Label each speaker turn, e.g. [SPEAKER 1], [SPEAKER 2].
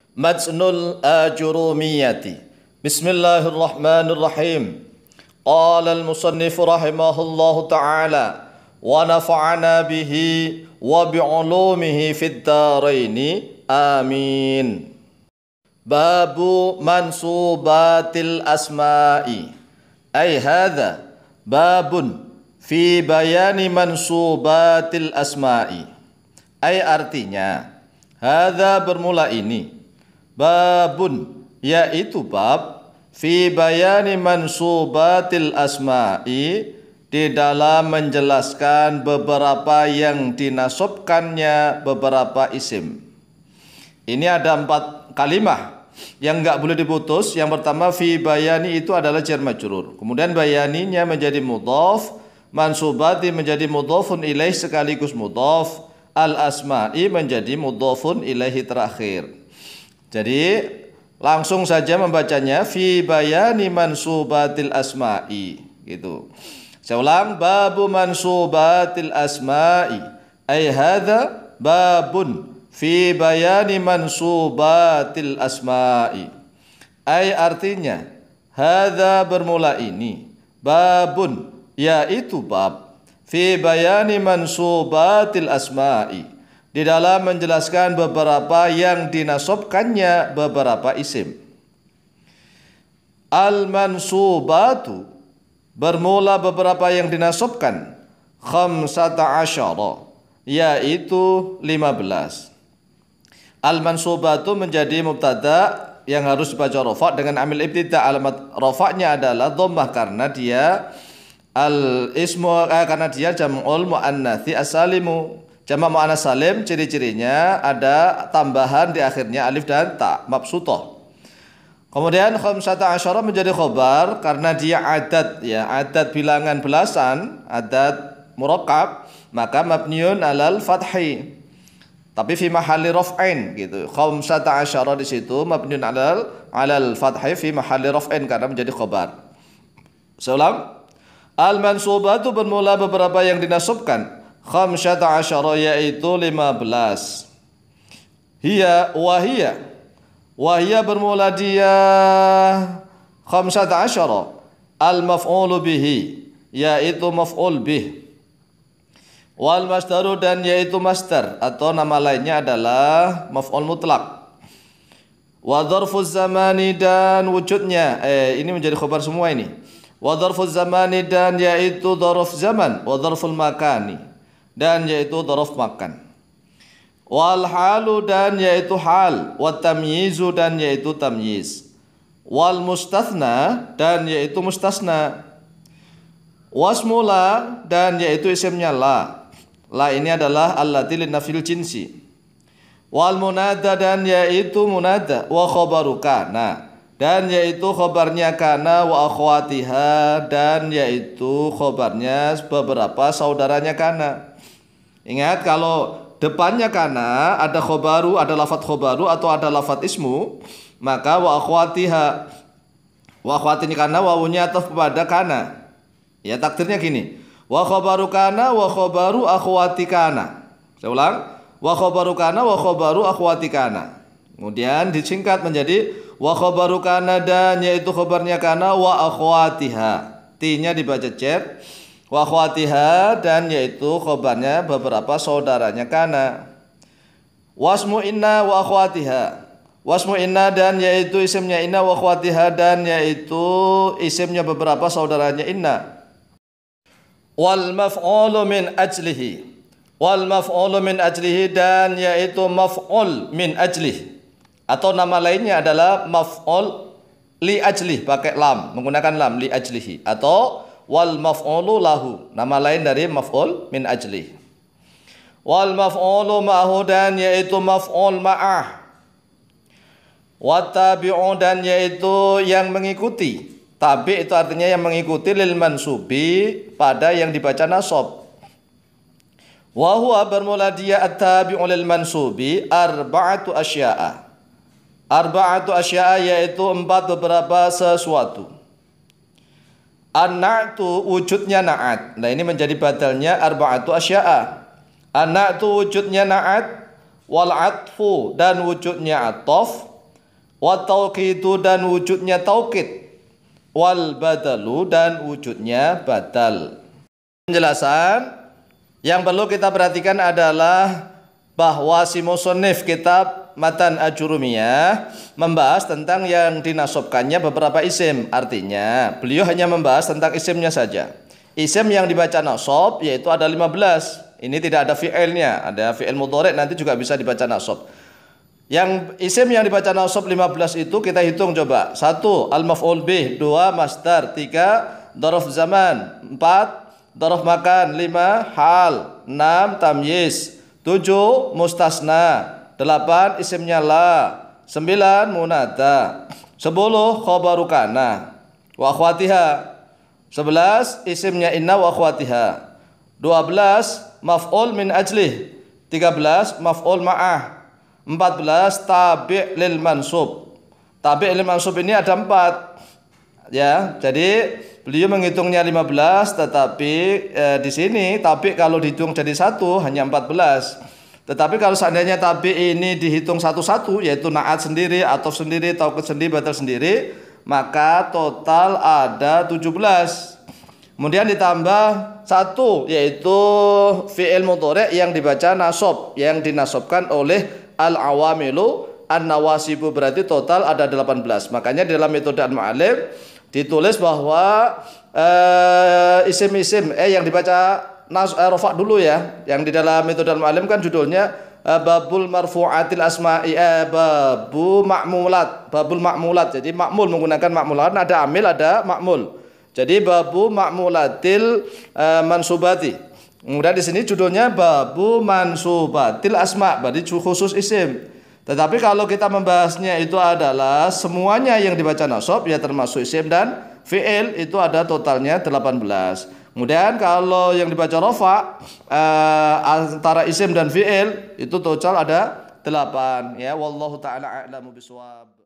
[SPEAKER 1] Matnul Ajurumiyati. Bismillahirrahmanirrahim. Qala al-musannif rahimahullahu ta'ala wa nafa'ana bihi wa bi'ulumihi fid dharaini amin. Babu mansubatil asma'i. Ay hadha babun fi bayani mansubatil asma'i. Ay artinya hadha bermula ini, babun yaitu bab fi bayani mansubatil asma'i, di dalam menjelaskan beberapa yang dinasabkannya beberapa isim. Ini ada 4 kalimah yang enggak boleh diputus. Yang pertama fi bayani itu adalah jar majrur. Kemudian bayaninya menjadi mudhaf, mansubati menjadi mudhafun ilaih sekaligus mudhaf, al asma'i menjadi mudhafun ilaihi terakhir. Jadi langsung saja membacanya fi bayani mansubatil asma'i gitu. Saya ulang, babu mansubatil asma'i. Ay hadza babun fi bayani mansubatil asma'i. Ay artinya hadza bermula ini, babun yaitu bab fi bayani mansubatil asma'i, di dalam menjelaskan beberapa yang dinasabkannya beberapa isim. Al-mansubatu bermula beberapa yang dinasabkan, khamsata asyara yaitu 15. Al-mansubatu menjadi mubtada yang harus dibaca rafa' dengan amil ibtida. Alamat rafa'nya adalah dhammah karena dia al-ismu karena dia jam'ul muannatsi as-salimu. Jamak muannats salim ciri-cirinya ada tambahan di akhirnya alif dan ta mabsutah. Kemudian khamsata asyara menjadi khobar karena dia adat, ya, adat bilangan belasan, adat murakkab, maka mabniun alal fathi. Tapi fi mahalli raf'in gitu. Khamsata asyara di situ mabniun alal fathi fi mahalli raf'in karena menjadi khobar. Seulang, al-mansubatu bermula beberapa yang dinasabkan, khamsata asyara yaitu 15. Hiya wahia bermula dia khamsata asyara, al-maf'ulu bihi yaitu maf'ul bih, wal masdaru dan yaitu masdar atau nama lainnya adalah maf'ul mutlak, wa dzarfuz zamani dan wujudnya ini menjadi khabar semua ini, wa dzarfuz zamani dan yaitu dzarf zaman, wa dzarful makani dan yaitu dzarf makan, wal halu dan yaitu hal, wat tamyizu dan yaitu tamyiz, wal mustathna dan yaitu mustasna, wasmula dan yaitu isimnya la. La ini adalah allati linafil jinsi. Wal munada dan yaitu munada, wa khabaru kana dan yaitu khabarnya kana, wa akhwatiha dan yaitu khabarnya beberapa saudaranya kana. Ingat, kalau depannya kana ada khobaru, ada lafadz khobaru atau ada lafadz ismu, maka wa akhwatiha, wa akhwatinya kana wawunya ataf kepada kana. Ya, takdirnya gini, wa khobaru kana wa khobaru akhwati kana. Saya ulang, wa khobaru kana wa khobaru akhwati kana. Kemudian disingkat menjadi wa khobaru kana dan yaitu khobarnya kana, wa akhwatiha. T-nya dibaca cer. Wa akhwatiha dan yaitu khobarnya beberapa saudaranya kana. Wasmu inna wa akhwatiha. Wasmu inna dan yaitu isimnya inna, wa akhwatiha dan yaitu isimnya beberapa saudaranya inna. Wal maf'ulu min ajlihi. Wal maf'ulu min ajlihi dan yaitu maf'ul min ajlihi, atau nama lainnya adalah maf'ul li ajlihi pakai lam, menggunakan lam, li ajlihi, atau wal maf'ulu lahu, nama lain dari maf'ul min ajli. Wal maf'ulu ma'ahu dan yaitu maf'ul ma'ah. Wat tabi'u dan yaitu yang mengikuti. Tabi' itu artinya yang mengikuti, lil mansubi pada yang dibaca nasab. Wa huwa bermula dia at-tabi'u lil mansubi arba'atu asya'a. Arba'atu asya'a yaitu 4 beberapa sesuatu. An-na'tu wujudnya na'at. Nah, ini menjadi badalnya arba'atu asya'a. An-na'tu wujudnya na'at, wal atfu dan wujudnya atof, wa tauqidu dan wujudnya taukid, wal badalu dan wujudnya badal. Penjelasan yang perlu kita perhatikan adalah bahwa si musannif kitab Matan Ajurumiyah membahas tentang yang dinasobkannya beberapa isim. Artinya beliau hanya membahas tentang isimnya saja. Isim yang dibaca nasab yaitu ada 15. Ini tidak ada fi'ilnya, ada fi'il mudhari' nanti juga bisa dibaca nasab. Yang isim yang dibaca nasab 15 itu kita hitung coba. 1 al-maf'ul bih, 2 masdar, 3 dzaraf zaman, 4 dzaraf makan, 5 hal, 6 tamyiz, 7 mustasna, 8 isimnya la, 9 munada, 10 khabaru kana wa akhwatiha, 11 isimnya inna wa akhwatiha, 12 maf'ul min ajlih, 13 maf'ul ma'ah, 14 tabi' lil mansub. Tabi' lil mansub ini ada 4. Ya, jadi beliau menghitungnya 15 tetapi di sini tabi' kalau dihitung jadi 1 hanya 14. Tetapi kalau seandainya tabi' ini dihitung satu-satu yaitu na'at sendiri, ataf sendiri, taukid sendiri, badal sendiri, maka total ada 17. Kemudian ditambah 1 yaitu fi'il mudhari' yang dibaca nasab, yang dinasobkan oleh al-awamilu an-nawasibu, berarti total ada 18. Makanya di dalam metode al-mu'allim ditulis bahwa isim-isim yang dibaca rafa dulu ya. Yang di dalam metode al-mu'allim kan judulnya babul marfu'atil asma'i, babu ma'mulat, babul ma'mulat. Jadi ma'mul menggunakan ma'mulat, ada amil ada ma'mul. Jadi babu ma'mulatil mansubati. Kemudian di sini judulnya babu mansubatil asma, berarti khusus isim. Tetapi kalau kita membahasnya itu adalah semuanya yang dibaca nasab ya termasuk isim dan fi'il, itu ada totalnya 18. Kemudian kalau yang dibaca rafa antara isim dan fi'il itu total ada 8 ya. Wallahu taala a'lamu bishawab.